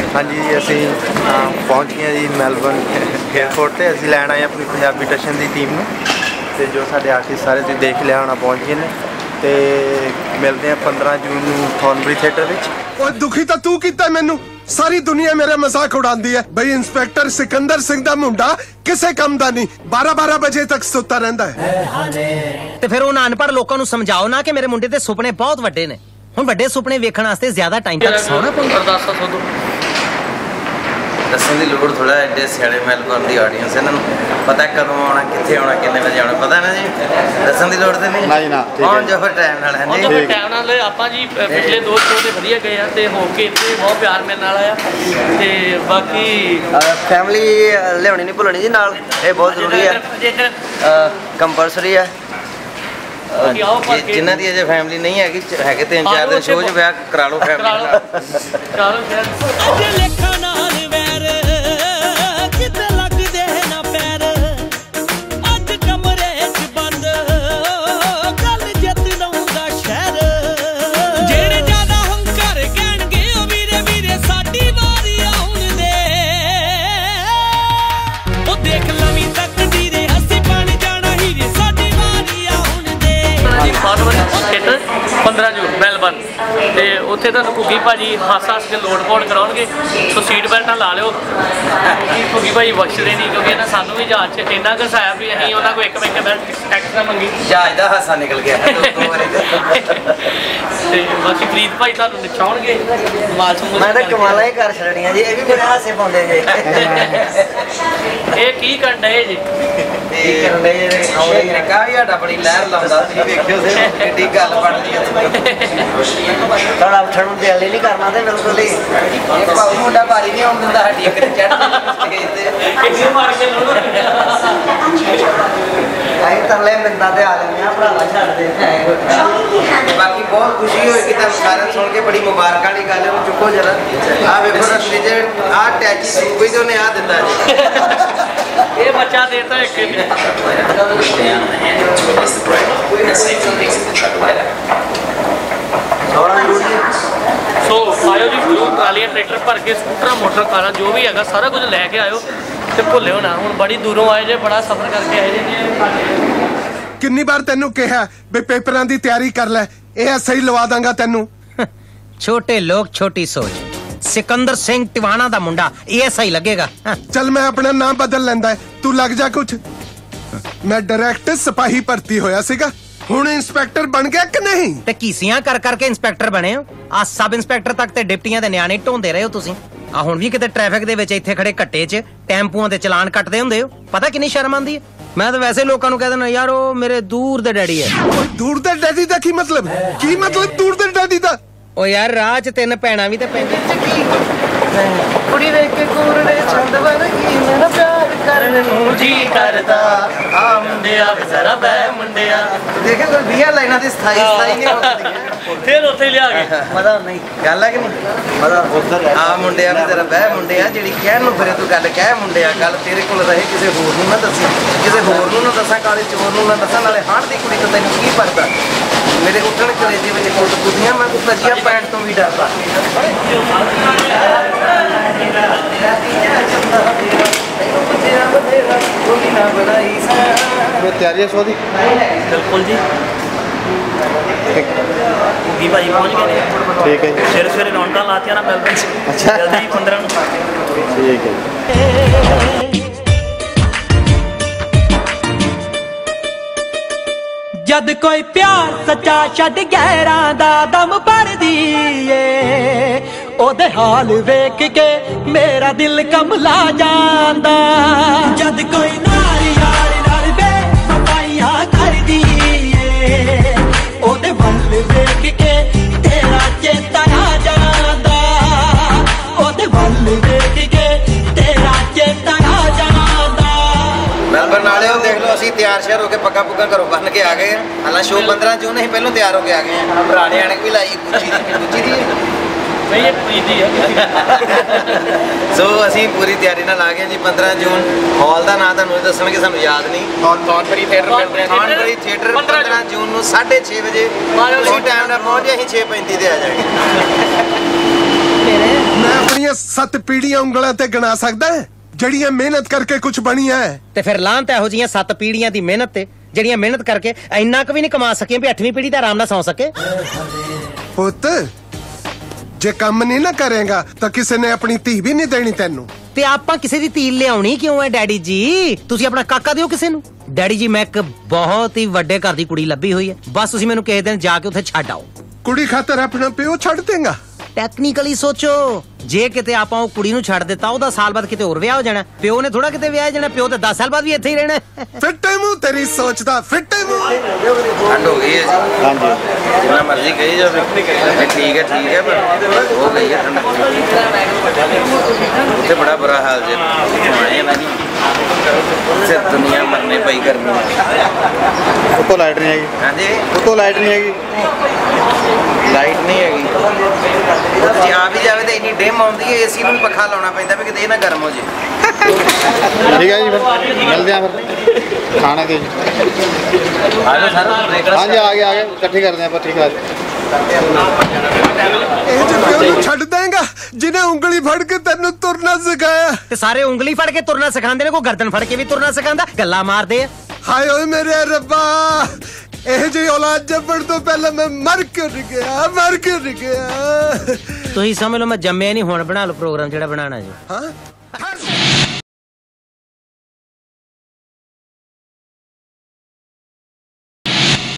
हाँ जी असी पहुँच गए जी मैलबर्न एयरपोर्ट से। असी लैन आए अपनी पंजाबी टशन की टीम में, तो जो साढ़े आर्टिस्ट सारे तुम देख लिया होना पहुँच गए हैं। तो मिलते हैं 15 जून थॉर्नबरी थिएटर में। दुखी तो तू किता मैनू, सारी दुनिया मेरा मजाक उड़ाती है बई इंस्पैक्टर सिकंदर सिंह दा मुंडा किसे कम दा नहीं 12-12 बजे तक सुता रहंदा है। ते फिर उन्हां अनपढ़ लोकां नूं समझाओ ना कि मेरे मुंडे दे सुपने बहुत वड्डे ने। हुण वड्डे सुपने वेखण वास्ते ज्यादा टाइम तक सोना पौंदा। दसन की लोड़ थोड़ा एडे सियाड़े मैलबर्न की ऑडियंस इन्हों पता कदों आना कितने आना कितने बजे आना पता ना जी। दसन की लोड़ तो नहीं ना आन जो फिर टाइम नाल है जी। टाइम नाल आपां जी पिछले 2 शो ते वधिया गए आ ते हो के इत्थे बहुत प्यार मेरे नाल आया ते बाकी फैमिली लियानी नहीं भुलनी जी नाल, ये बहुत जरूरी है, कंपलसरी है। जिन्हां दी अजे फैमिली नहीं हैगी है 3-4 दिन शो च ब्याह करा लो फैमिली। थिएटर 15 जून मैलबर्न ते उत्थे तुहानूं घुग्गी भाजी हस हस के लोड पोड़ कराउणगे, सो सीट बेल्टां ला लिओ। घुग्गी भाजी बख्शदे नहीं क्योंकि इन्हां सानूं भी जहाज च इन्ना कुछ हसाया भी असीं उन्हां कोल 1 मिंट बेल्ट एक्स्ट्रा मंगी, जहाज दा हासा निकल गया ते बाकी प्रीत भाई तुहानूं नचाउणगे माल समूल। मैं तां कमालां ही कर छड़णीआं जी, ये भी बड़े हासे पाउंदे जे। ਇਹ ਕੀ ਕਰਨ ਡਏ ਜੀ? ਕੀ ਕਰਨ ਡਏ ਜੇ? ਆਉਣੇ ਨਿੱਕਾ ਵੀ ਸਾਡਾ ਬੜੀ ਲਹਿਰ ਲਾਉਂਦਾ, ਤੁਸੀਂ ਵੇਖਿਓ ਤੇ ਕਿੱਡੀ ਗੱਲ ਬਣਦੀ ਹੈ। ਥੋੜਾ ਉੱਠਣ ਨੂੰ ਦਿਲ ਨਹੀਂ ਕਰਨਾ ਤੇ ਬਿਲਕੁਲ ਹੀ ਇਹ ਭਾਉ ਮੁੰਡਾ ਭਾਰੀ ਨਹੀਂ ਆਉਣ ਦਿੰਦਾ ਸਾਡੀ ਇੱਕ ਤੇ ਚੜ੍ਹਦੀ ਸਟੇਜ ਤੇ ਕਿੰਨੀ ਮਾਰ ਕੇ ਲੋੜ ਅਸੀਂ ਤਰਲੇ ਮਿੰਦਾਂ ਤੇ ਆ ਜਾਂਦੇ ਆ, ਭਰਾਵਾ ਛੱਡਦੇ ਬਾਕੀ ਬਹੁਤ ਖੁਸ਼ੀ ਹੋਏਗੀ ਤੁਹਾਨੂੰ ਸਾਰਿਆਂ ਸੁਣ ਕੇ, ਬੜੀ ਮੁਬਾਰਕ ਵਾਲੀ ਗੱਲ ਹੈ। ਚੁੱਕੋ ਜਰਾ ਆ ਵੇਖੋ ਰਸਤੇ 'ਚ ਆ ਟੈਚੀ ਸੂਬੇ ਤੋਂ ਨੇ ਆ ਦਿੱਤਾ ਜੀ, ਇਹ ਬੱਚਾ ਦੇਤਾ ਇੱਕ सो आयो जी जरूर ट्रालियां ट्रैक्टर भर के स्कूटर मोटर कारां जो भी है सारा कुछ लैके आयो ते भुल्लिओ ना। हुण बड़ी दूरों आए जे, बड़ा सफर करके आए जे। किन्नी बार तेनू कहा बे पेपरां दी तैयारी कर ले, ये सही लवा दांगा तेनू। छोटे लोग छोटी सोच, सिकंदर सिंह टिवाणा दा मुंडा ये सही लगेगा। चल मैं अपना नाम बदल लेंदा है, तू लग जा कुछ। मैं डायरेक्ट सिपाही भर्ती होया सीगा, हुण इंस्पैक्टर बन गया कि नहीं? ते कीसियां कर करके इंस्पैक्टर बने हो, आ सब इंस्पैक्टर तक ते डिप्टियां दे न्याणे ढोंदे रहे हो तुसीं। आ हुण भी किते ट्रैफिक दे विच इत्थे खड़े घट्टे च टैंपूआं दे चलान कटदे हुंदे हो, पता किन्नी शर्म आंदी है। मैं तो वैसे लोकां नूं कह देना यार ओ मेरे दूर दे डैडी है। दूर दे डैडी दा की मतलब? की मतलब दूर दे डैडी दा? ओ यार राह च 3 भैणां भी ते पैंदियां कुड़ी वेख के कूरड़े छंद वर्गी मेरा प्यार करने नूं जी करदा आ मुंडिया जरा बह मुंडिया। देखे कोई 20 लाइनां दी स्थाई नहीं होंदी फिर उत्थे लिया के मजा नहीं गल है कि नहीं मजा उधर आ मुंडिया जरा बह मुंडिया जेड़ी कहण नूं फिरे तू गल कह मुंडिया, गल तेरे कोल रहे किसे होर नूं ना दसी, किसे होर नूं ना दसां, काले चोर नूं ना दसां, नाले हाण दी कुड़ी तो तैनूं की पता। मेरे उठण कलेजे विच कुट कुदियां, मैं तो तजिया पैंट तो भी डरदा। तैयारी है शो दी? बिल्कुल जी, घुग्गी भाजी पहुंच गए ने। ठीक है, सवेरे सवेरे रौनकां लातियां ना मैलबर्न च। अच्छा जल्दी 15 नूं। ठीक है। जद कोई प्यार सच्चा छड़ गैरां दा दम भरदी ए, ओदे हाल वेख के मेरा दिल कमला जांदा। जद कोई नार यार नाल बेवफाइयां करदी ए, ओदे वल वेख के तेरा चेता आ जांदा, ओदे वल वेख के तेरा चेता आ जांदा। मैलबर्न वाले हो देख लो, असी तैयार श्यार होकर पक्का पुक्का घरों बन के आ गए हैं। हालांकि शो 15 जून ही पहलों तैयार होकर आ गए हैं। पुराने ऐनक भी लाई गुच्ची दी नहीं ये प्रीति है। सो असी पूरी तैयारी नाल आ गए जी। 15 जून हॉल का नाम तुहानूं दसणगे, सानूं याद नहीं। थॉर्नबरी थिएटर 15 जून नूं 6:30 बजे उसी टाइम नाल पहुंच जाए, 6:35 ते आ जाएंगे। मैं अपनी ਆਪਣੀਆਂ 7 ਪੀੜ੍ਹੀਆਂ ਉਂਗਲਾਂ ਤੇ ਗਿਣਾ ਸਕਦਾ ਹੈ ਜਿਹੜੀਆਂ ਮਿਹਨਤ ਕਰਕੇ ਕੁਝ ਬਣੀਆਂ ਹੈ? ਤੇ ਫਿਰ ਲਾਂਤ ਇਹੋ ਜੀਆਂ 7 ਪੀੜ੍ਹੀਆਂ ਦੀ ਮਿਹਨਤ ਤੇ ਜਿਹੜੀਆਂ ਮਿਹਨਤ ਕਰਕੇ ਇੰਨਾ ਕੁ ਵੀ ਨਹੀਂ ਕਮਾ ਸਕੀਆਂ ਵੀ 8ਵੀਂ ਪੀੜ੍ਹੀ ਦਾ ਆਰਾਮ ਨਾਲ ਸੌਂ ਸਕੇ। ਪੁੱਤ ਜੇ ਕੰਮ ਨਹੀਂ ਨਾ ਕਰੇਗਾ ਤਾਂ ਕਿਸੇ ਨੇ ਆਪਣੀ ਧੀ ਵੀ ਨਹੀਂ ਦੇਣੀ ਤੈਨੂੰ। ਤੇ ਆਪਾਂ ਕਿਸੇ ਦੀ ਧੀ ਲਿਆਉਣੀ ਕਿਉਂ ਹੈ ਡੈਡੀ ਜੀ? ਤੁਸੀਂ ਆਪਣਾ ਕਾਕਾ ਦਿਓ ਕਿਸੇ ਨੂੰ। ਡੈਡੀ ਜੀ ਮੈਂ ਇੱਕ ਬਹੁਤ ਹੀ ਵੱਡੇ ਘਰ ਦੀ ਕੁੜੀ ਲੱਭੀ ਹੋਈ ਹੈ, ਬਸ ਤੁਸੀਂ ਮੈਨੂੰ ਕਿਸੇ ਦਿਨ ਜਾ ਕੇ ਉੱਥੇ ਛੱਡ ਆਓ। ਕੁੜੀ ਖਾਤਰ ਆਪਣਾ ਪਿਓ ਛੱਡ ਦੇਗਾ? ਟੈਕਨੀਕਲੀ ਸੋਚੋ, ਜੇ ਕਿਤੇ ਆਪਾਂ ਉਹ ਕੁੜੀ ਨੂੰ ਛੱਡ ਦਿੱਤਾ ਉਹਦਾ ਸਾਲ ਬਾਅਦ ਕਿਤੇ ਹੋਰ ਵਿਆਹ ਹੋ ਜਾਣਾ, ਪਿਓ ਨੇ ਥੋੜਾ ਕਿਤੇ ਵਿਆਹ ਜਾਣਾ, ਪਿਓ ਤੇ 10 ਸਾਲ ਬਾਅਦ ਵੀ ਇੱਥੇ ਹੀ ਰਹਿਣਾ। ਫਿੱਟੇ ਮੂੰਹ ਤੇਰੀ ਸੋਚਦਾ, ਫਿੱਟੇ ਮੂੰਹ। ਠੰਡ ਹੋ ਗਈ ਹੈ ਜੀ। ਹਾਂਜੀ ਜਿੰਨਾ ਮਰਜ਼ੀ ਕਹੀ ਜਾਵੇ ਠੀਕ ਹੈ ਪਰ ਹੋ ਗਈ ਹੈ ਠੰਡ। ਉੱਥੇ ਬੜਾ ਬੁਰਾ ਹਾਲ ਜੇ ਆਏ ਨਾ ਜੀ, ਸਿਰ ਦੁਨੀਆ ਮਰਨੇ ਪਈ ਗਰਮੀ। ਉੱਤੋਂ ਲਾਈਟ ਨਹੀਂ ਹੈਗੀ। ਹਾਂਜੀ ਉੱਤੋਂ ਲਾਈਟ ਨਹੀਂ ਹੈਗੀ। ਲਾਈਟ ਨਹੀਂ ਹੈਗੀ। ਜੇ ਆ ਵੀ ਜਾਵੇ ਤਾਂ ਇੰਨੀ ਡਿਮ ਆਉਂਦੀ ਹੈ, ਏਸੀ ਨੂੰ ਵੀ ਪੱਖਾ ਲਾਉਣਾ ਪੈਂਦਾ ਵੀ ਕਿਤੇ ਇਹ ਨਾ ਗਰਮ ਹੋ ਜੇ। ਠੀਕ ਹੈ ਜੀ, ਫਿਰ ਮਿਲਦੇ ਆ ਫਿਰ ਖਾਣੇ ਤੇ। ਆਜੋ ਸਰ। ਹਾਂਜੀ ਆ ਗਏ ਇਕੱਠੇ ਕਰਦੇ ਆਪਾਂ। ਠੀਕ ਹੈ ਇਹ ਜੇ ਪਿਓ ਨੂੰ ਛੱਡ ਦੇਗਾ ਜਿਹਨੇ ਉਂਗਲੀ ਫੜ ਕੇ ਤੈਨੂੰ ਤੁਰਨਾ ਸਿਖਾਇਆ? ਤੇ ਸਾਰੇ ਉਂਗਲੀ ਫੜ ਕੇ ਤੁਰਨਾ ਸਿਖਾਉਂਦੇ ਨੇ, ਕੋਈ ਗਰਦਨ ਫੜ ਕੇ ਵੀ ਤੁਰਨਾ ਸਿਖਾਉਂਦਾ, ਗੱਲਾਂ ਮਾਰਦੇ ਆ। ਹਾਏ ਓਏ ਮੇਰੇ ਰੱਬਾ, ਇਹ ਜਿਹੀ ਔਲਾਦ ਜੰਮਣ ਤੋਂ ਪਹਿਲਾਂ ਮੈਂ ਮਰ ਕਿਉਂ ਗਿਆ। ਤੁਸੀਂ ਸਮਝ ਲਓ ਮੈਂ ਜੰਮਿਆ ਨਹੀਂ, ਹੁਣ ਬਣਾ ਲਓ ਪ੍ਰੋਗਰਾਮ ਜਿਹੜਾ ਬਣਾਉਣਾ ਜੀ। ਹਾਂ